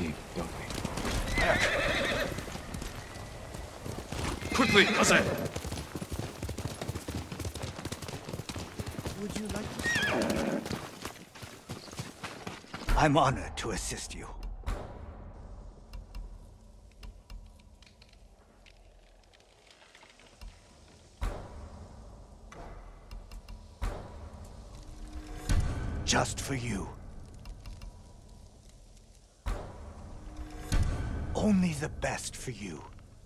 team, don't we? Quickly, Kazan! Would you like to... I'm honored to assist you. Just for you. Only the best for you.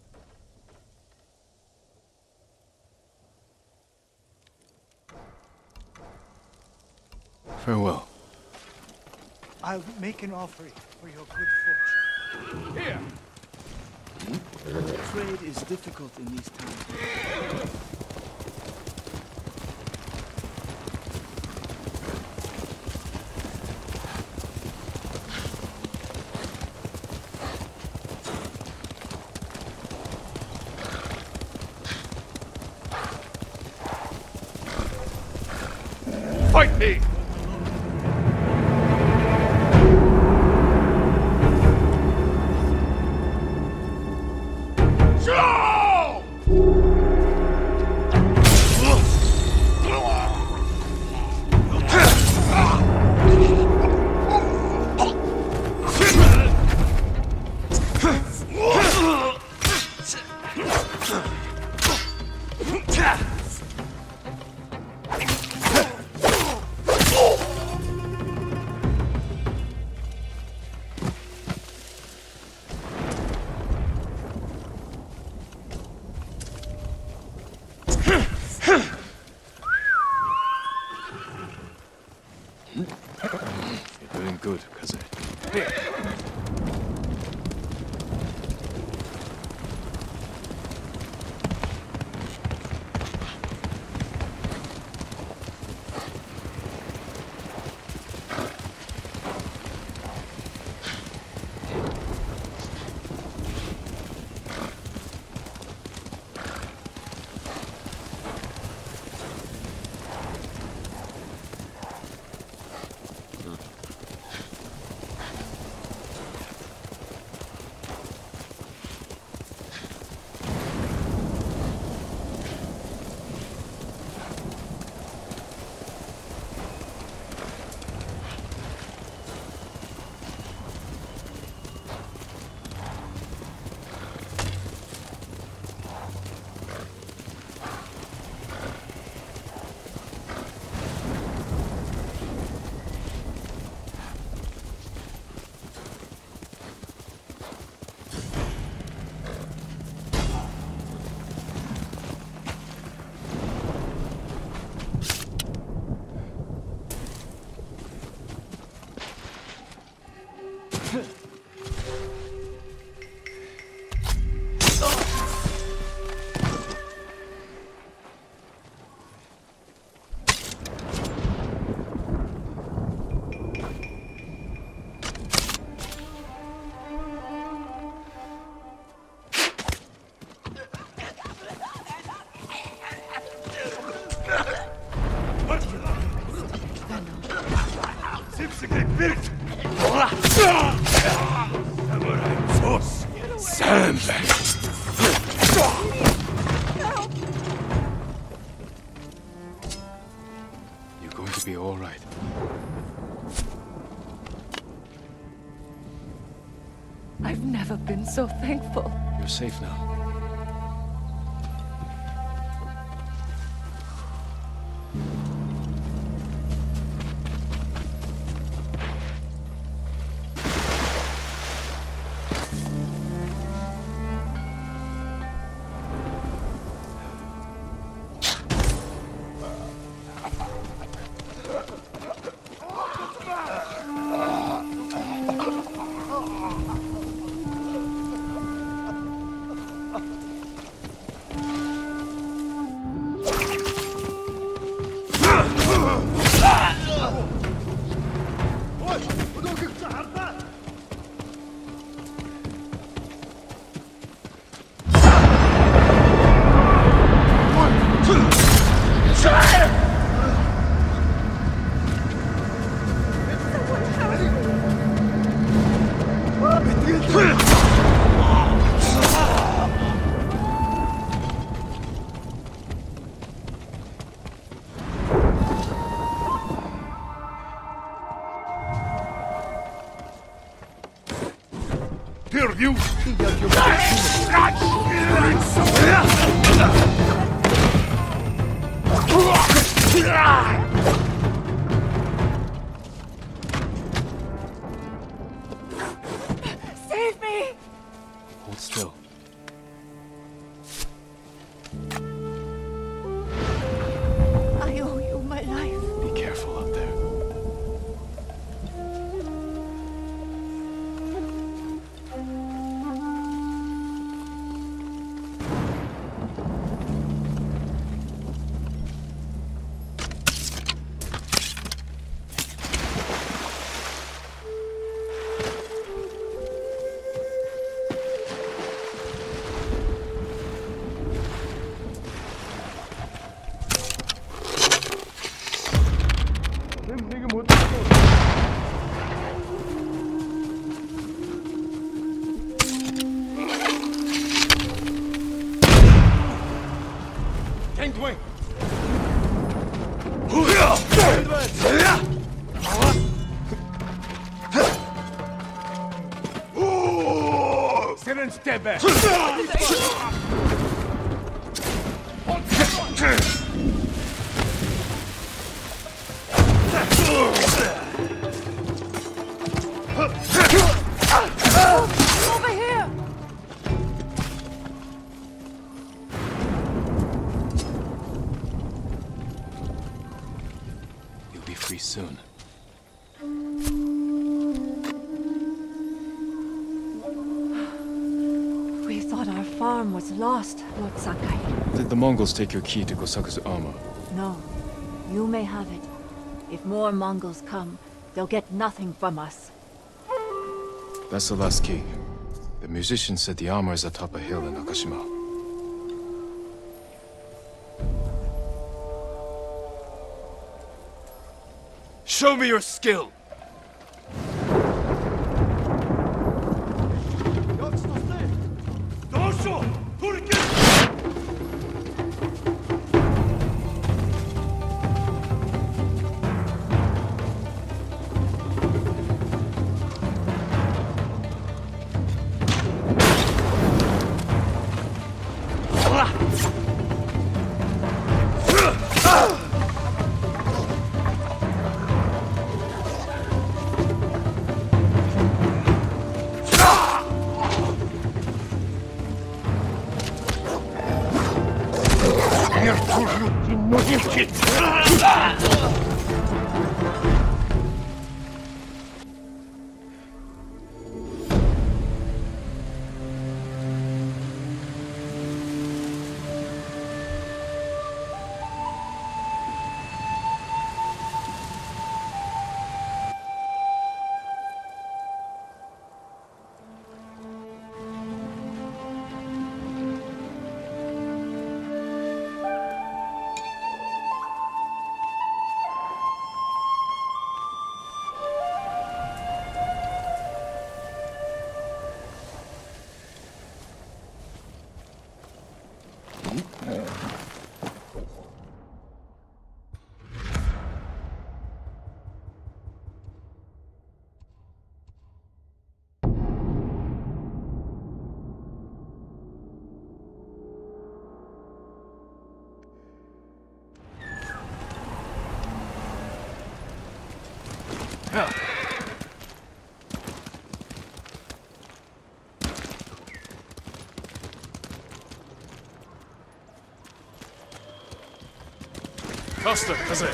Farewell. I'll make an offering for your good fortune. Here! Trade is difficult in these times. Fight me! You're doing good, Kazan. Here! You're going to be all right. I've never been so thankful. You're safe now. of you! Save me! Hold still. I owe you my life. Be careful up there. Over here! You'll be free soon. We thought our farm was lost, Lord Sakai. Did the Mongols take your key to Kosaku's armor? No, you may have it. If more Mongols come, they'll get nothing from us. That's the last key. The musician said the armor is atop a hill in Akashima. Show me your skill! Faster, Kaze!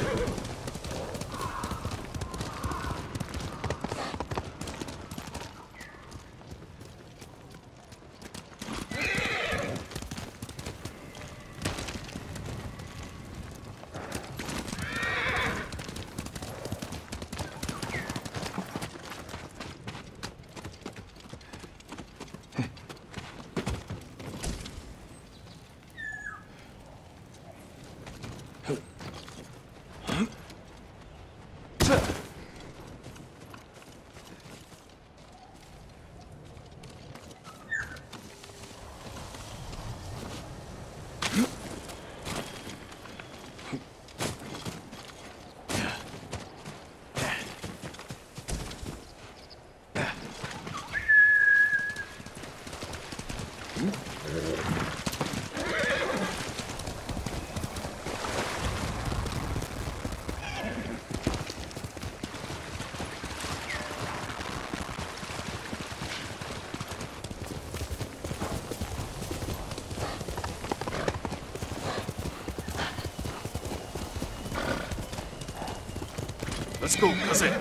Let's go, cousin.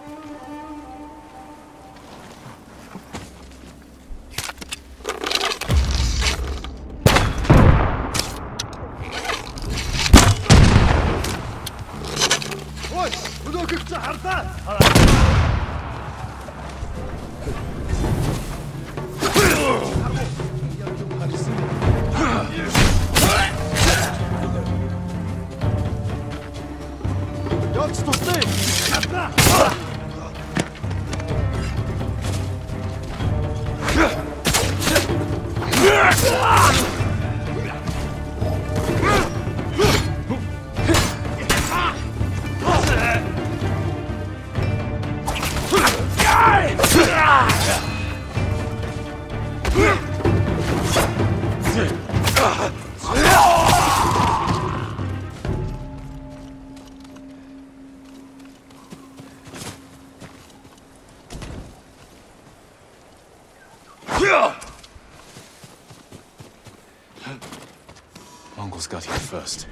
Mongols got here first.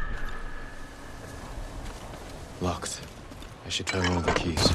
Locked. I should try one of the keys.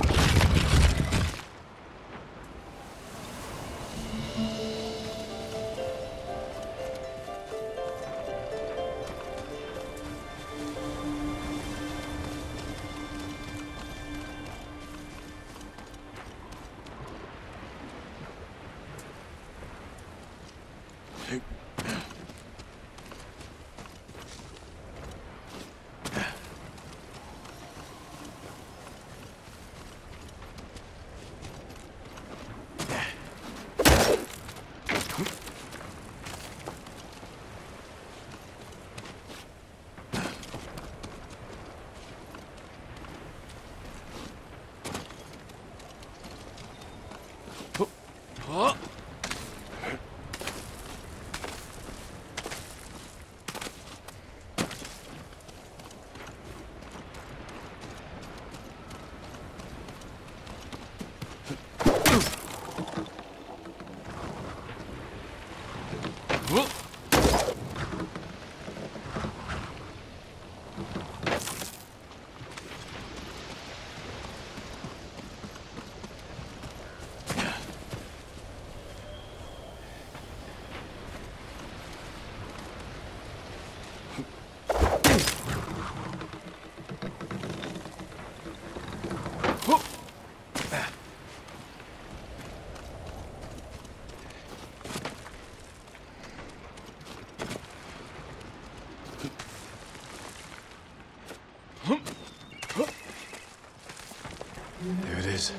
There it is.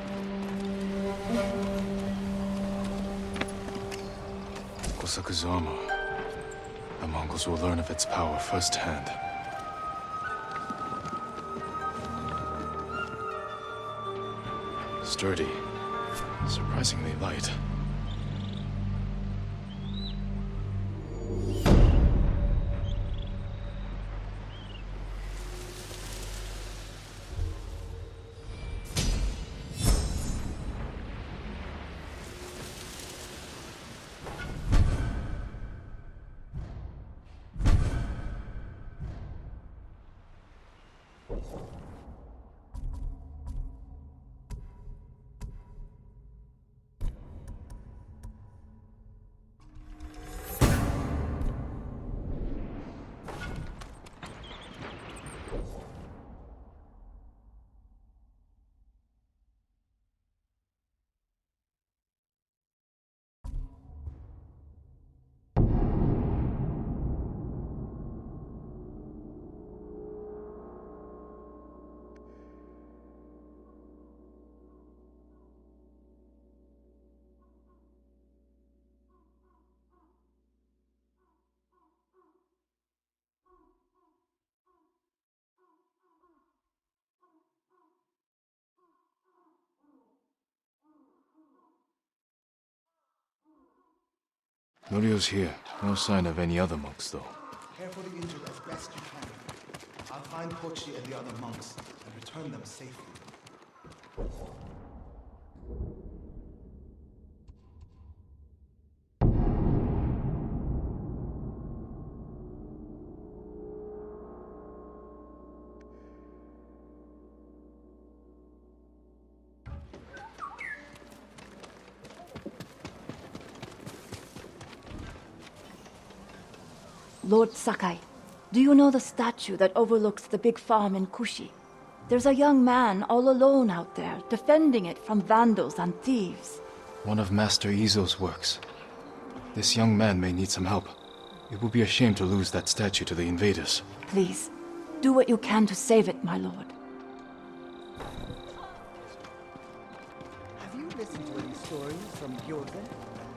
Kosaku's armor. The Mongols will learn of its power firsthand. Sturdy. Surprisingly light. Norio's here. No sign of any other monks, though. Care for the injured as best you can. I'll find Pochi and the other monks and return them safely. Lord Sakai, do you know the statue that overlooks the big farm in Kushi? There's a young man all alone out there, defending it from vandals and thieves. One of Master Izo's works. This young man may need some help. It would be a shame to lose that statue to the invaders. Please, do what you can to save it, my lord. Have you listened to any stories from Gyozen?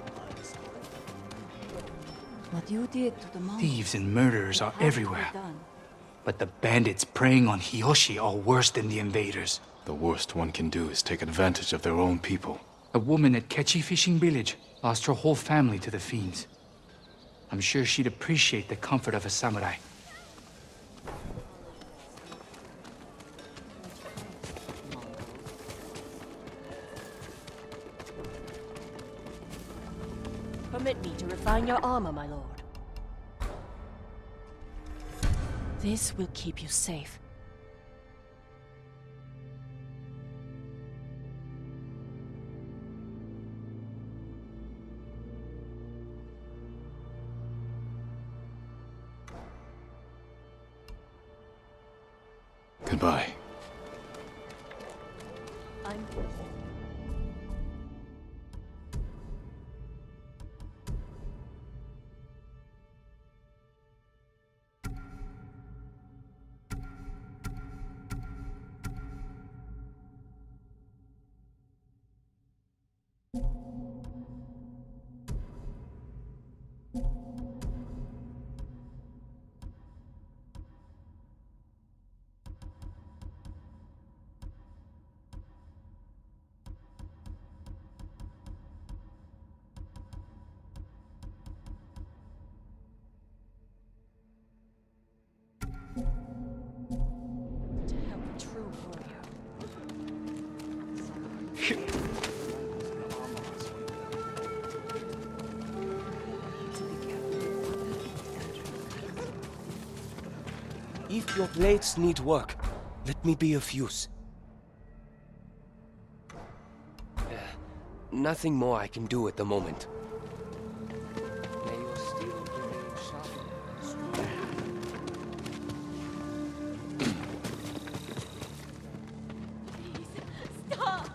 What you did to the monks... Thieves and murderers are had to be everywhere. done. But the bandits preying on Hiyoshi are worse than the invaders. The worst one can do is take advantage of their own people. A woman at Kechi Fishing Village lost her whole family to the fiends. I'm sure she'd appreciate the comfort of a samurai. Permit me to refine your armor, my lord. This will keep you safe. Goodbye. I'm... to help a true warrior. If your blades need work, let me be of use. Nothing more I can do at the moment. May your steel remain sharp and strong. Stop!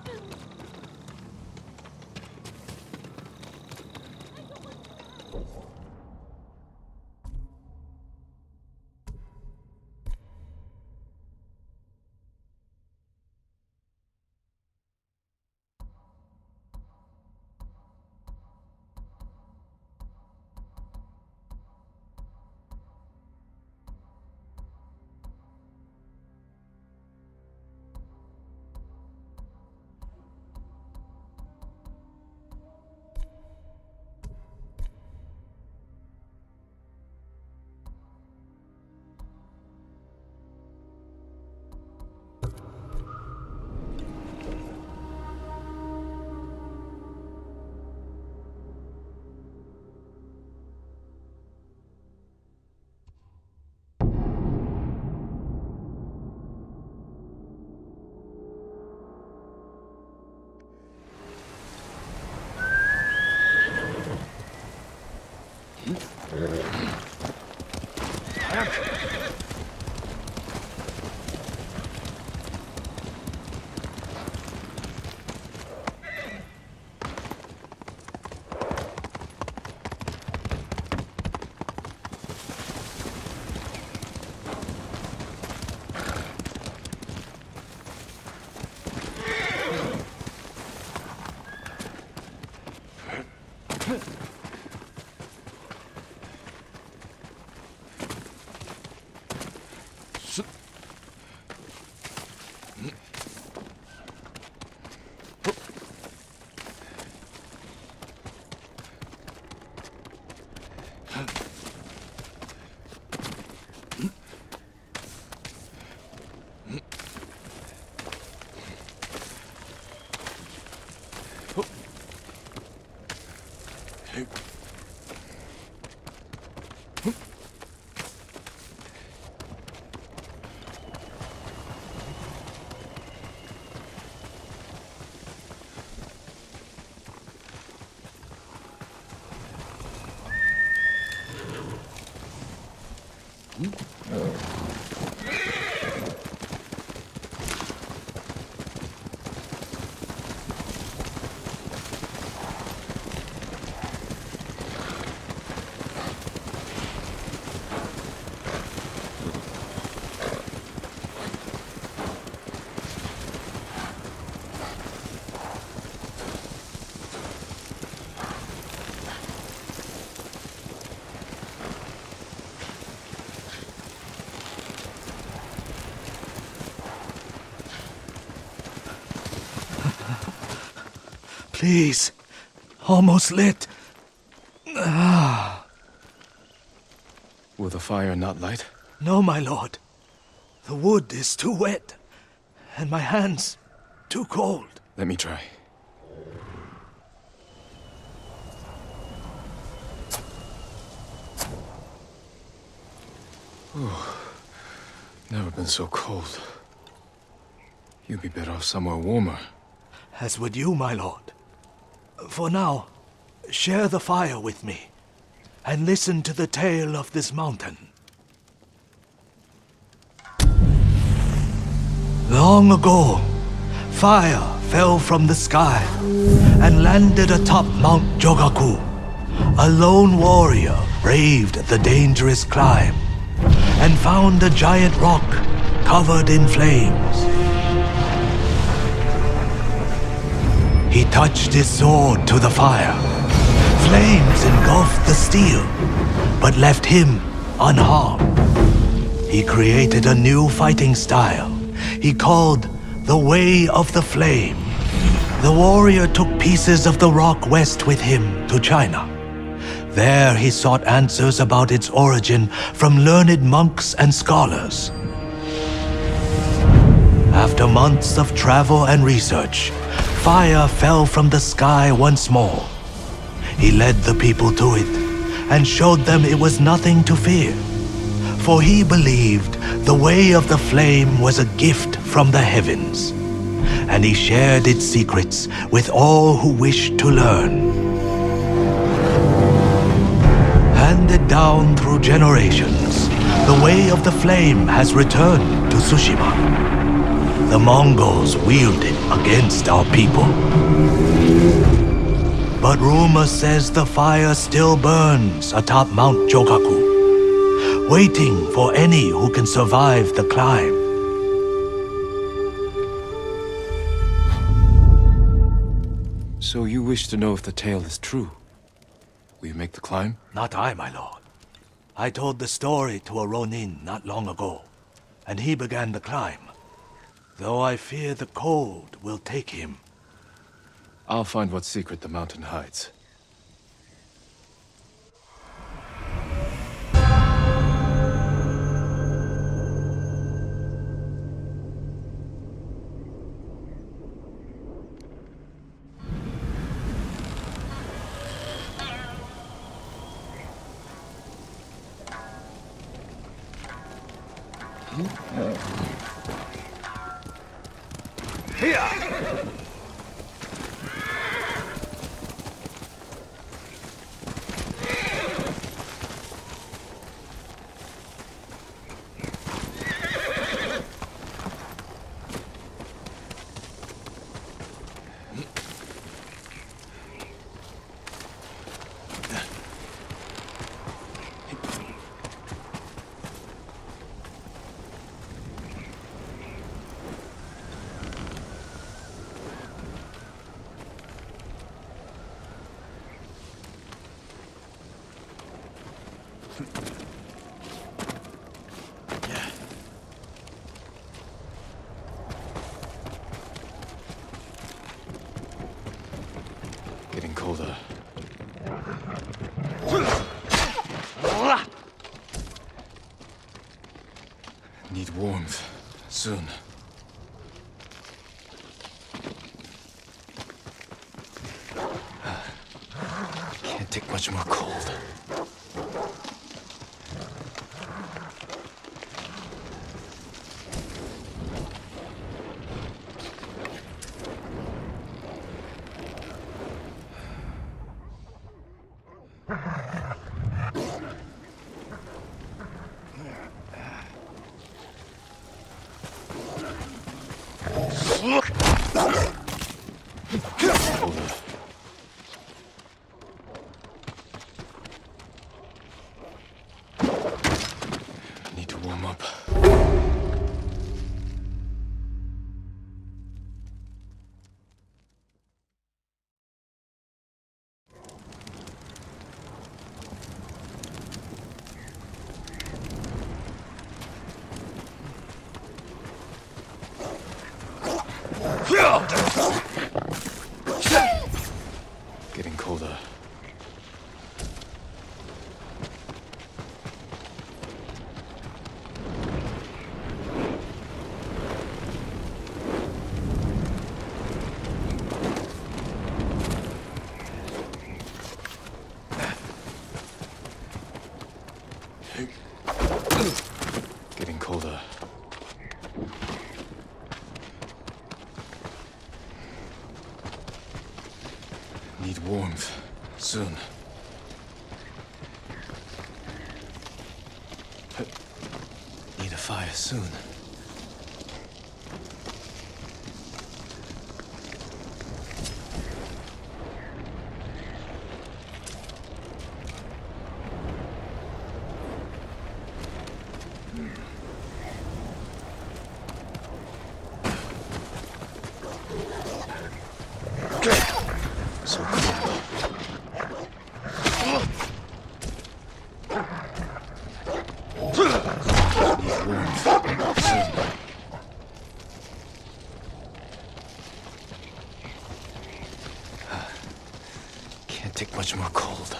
Please. Almost lit. Will the fire not light? No, my lord. The wood is too wet, and my hands too cold. Let me try. Never been so cold. You'd be better off somewhere warmer. As would you, my lord. For now, share the fire with me, and listen to the tale of this mountain. Long ago, fire fell from the sky and landed atop Mount Jogaku. A lone warrior braved the dangerous climb and found a giant rock covered in flames. He touched his sword to the fire. Flames engulfed the steel, but left him unharmed. He created a new fighting style he called the Way of the Flame. The warrior took pieces of the rock west with him to China. There he sought answers about its origin from learned monks and scholars. After months of travel and research, fire fell from the sky once more. He led the people to it and showed them it was nothing to fear. For he believed the Way of the Flame was a gift from the heavens, and he shared its secrets with all who wished to learn. Handed down through generations, the Way of the Flame has returned to Tsushima. The Mongols wield it against our people. But rumor says the fire still burns atop Mount Jogaku, waiting for any who can survive the climb. So you wish to know if the tale is true? Will you make the climb? Not I, my lord. I told the story to a Ronin not long ago, and he began the climb. Though I fear the cold will take him. I'll find what secret the mountain hides. Getting colder. Need warmth. Soon. Can't take much more cold. warm up. Getting colder. Getting colder. Need warmth. Soon. Need a fire soon. So cold. Need warmth. Soon. Can't take much more cold.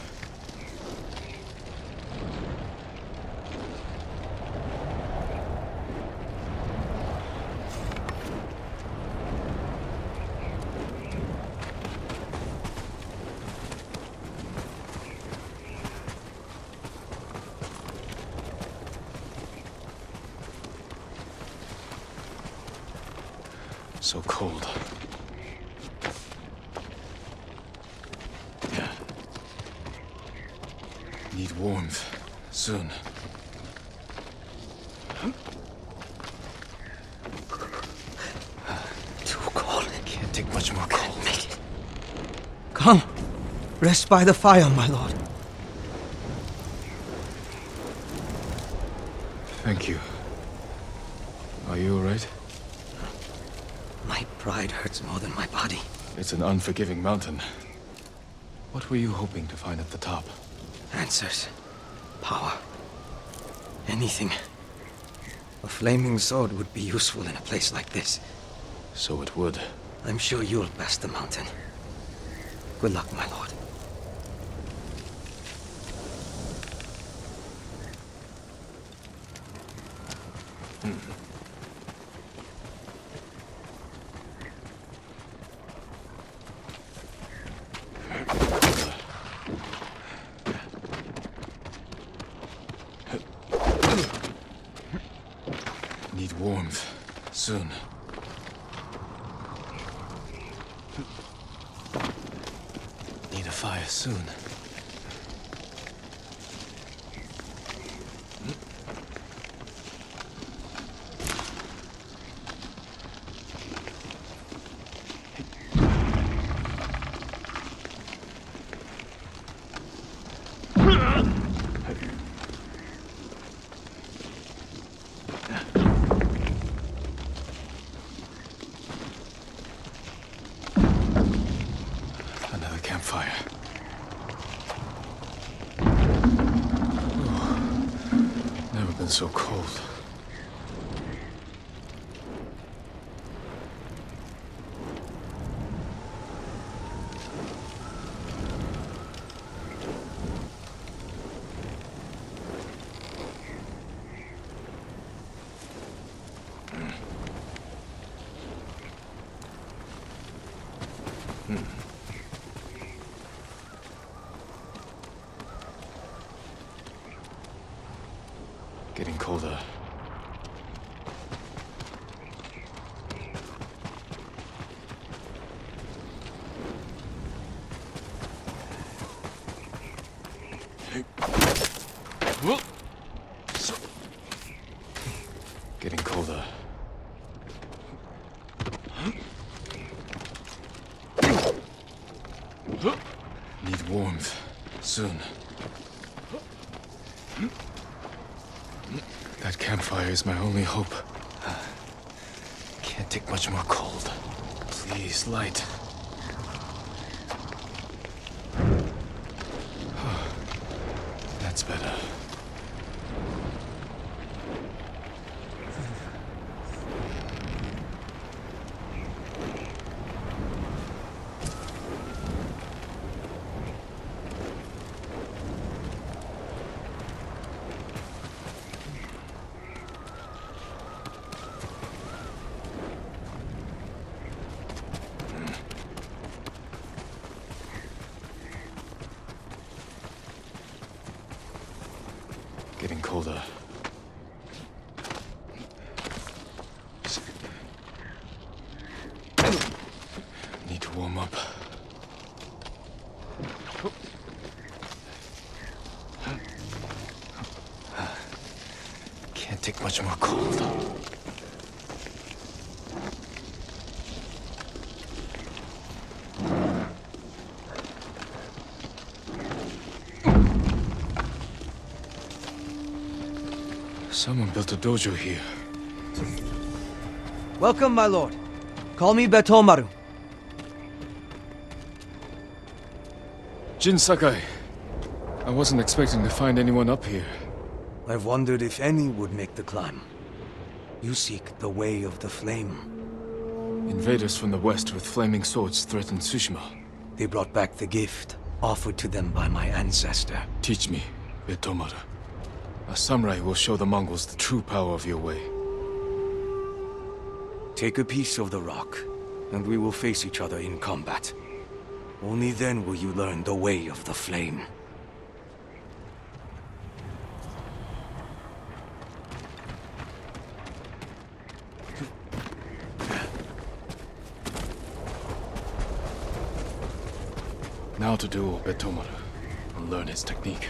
So cold. Yeah. Need warmth. Soon. Too cold. Can't take much more cold. Make it. Come. Rest by the fire, my lord. Thank you. Are you alright? My pride hurts more than my body. It's an unforgiving mountain. What were you hoping to find at the top? Answers. Power. Anything. A flaming sword would be useful in a place like this. So it would. I'm sure you'll pass the mountain. Good luck, my lord. Need warmth. Soon. Need a fire soon. Another campfire. Never been so cold. Getting colder. Getting colder. Need warmth. Soon. That campfire is my only hope. Can't take much more cold. Please, light. That's better. Getting colder. Need to warm up. Can't take much more cold. Someone built a dojo here. Welcome, my lord. Call me Betomaru. Jin Sakai. I wasn't expecting to find anyone up here. I've wondered if any would make the climb. You seek the way of the flame. Invaders from the west with flaming swords threatened Tsushima. They brought back the gift offered to them by my ancestor. Teach me, Betomaru. A samurai will show the Mongols the true power of your way. Take a piece of the rock, and we will face each other in combat. Only then will you learn the way of the flame. Now to duel Betomaru and learn his technique.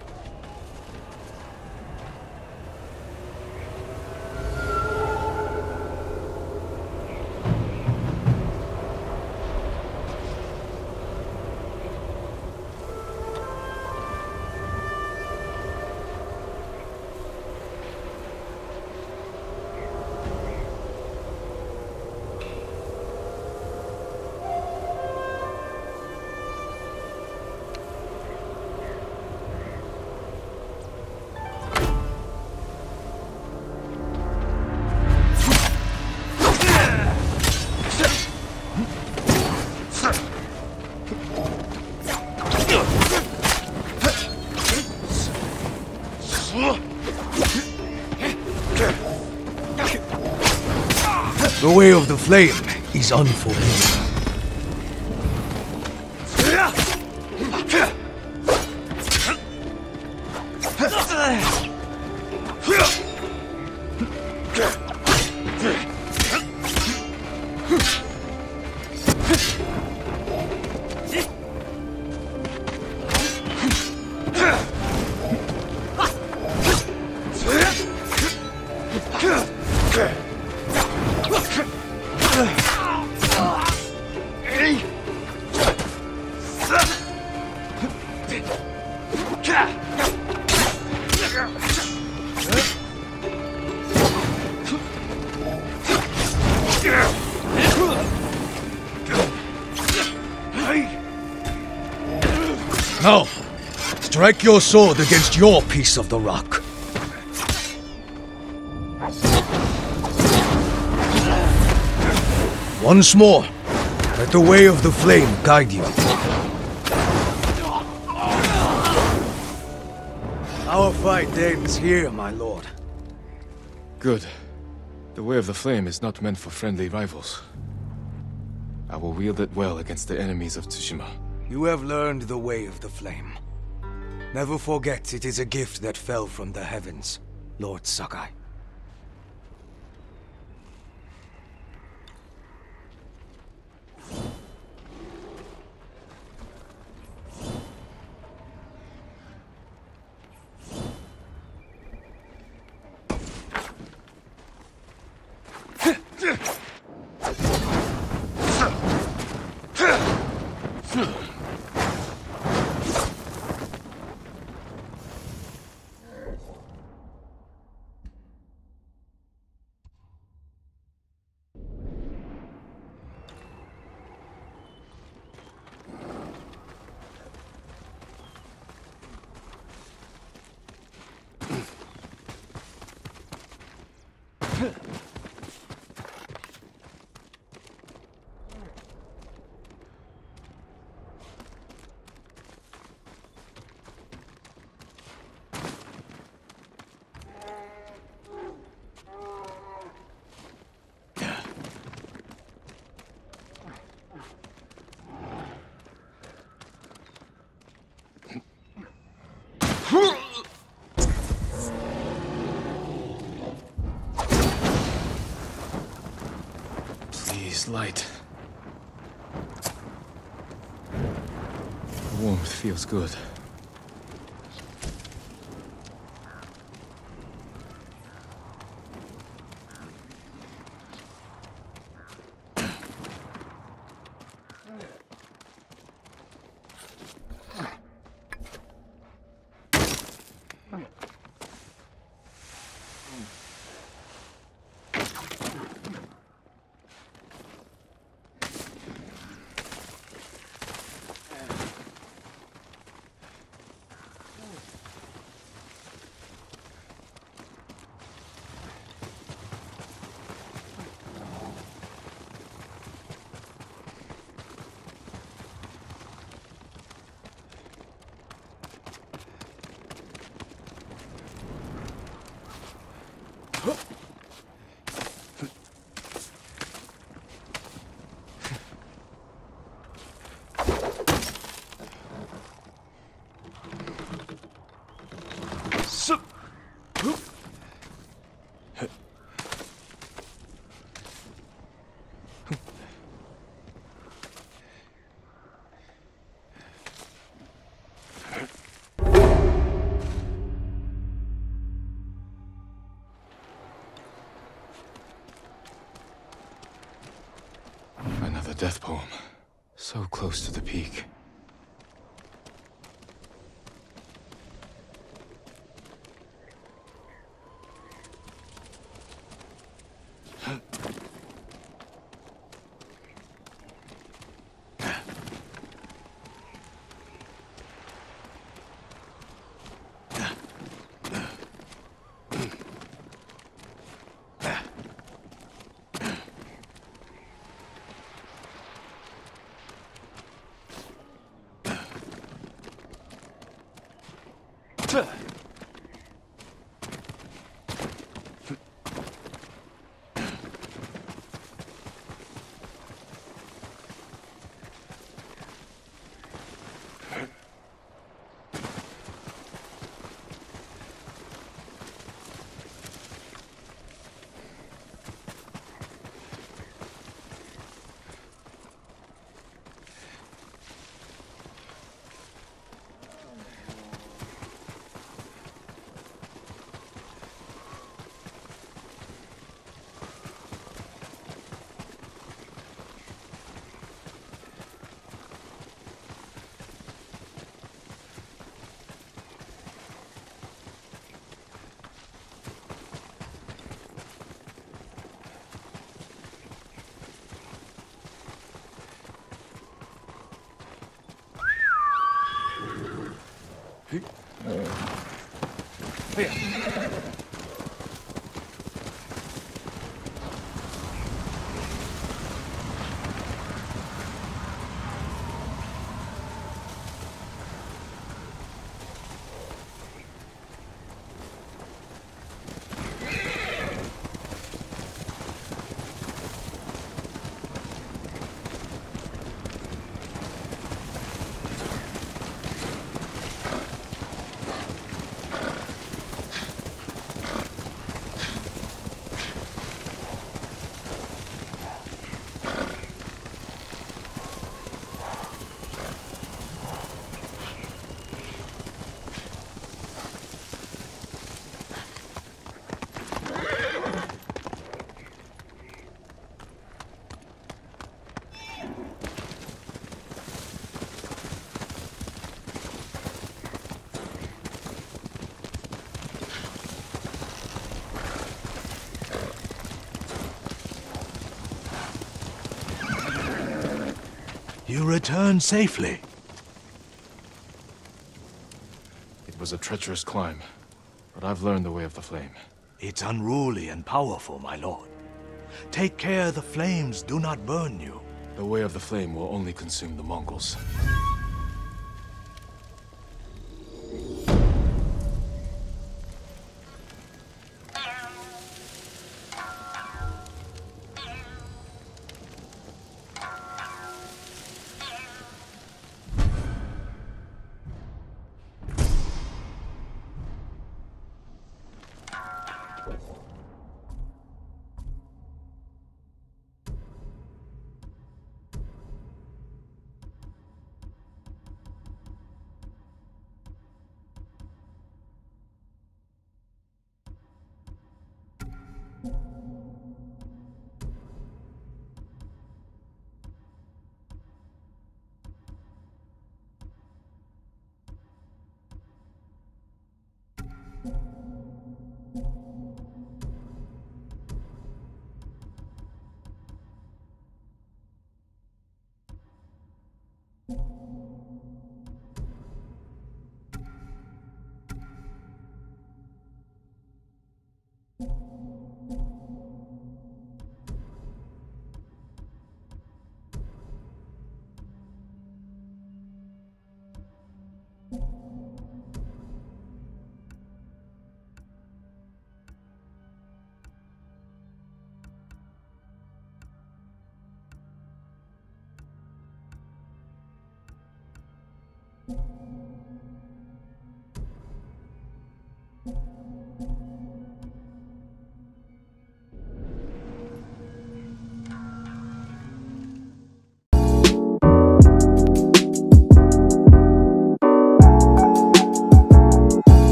The way of the flame is unforgiving. Now, strike your sword against your piece of the rock. Once more, let the way of the flame guide you. Our fight ends here, my lord. Good. The way of the flame is not meant for friendly rivals. I will wield it well against the enemies of Tsushima. You have learned the way of the flame. Never forget it is a gift that fell from the heavens, Lord Sakai. Please, light. The warmth feels good. Another death poem. So close to the peak. You return safely. It was a treacherous climb, but I've learned the way of the flame. It's unruly and powerful, my lord. Take care the flames do not burn you. The way of the flame will only consume the Mongols.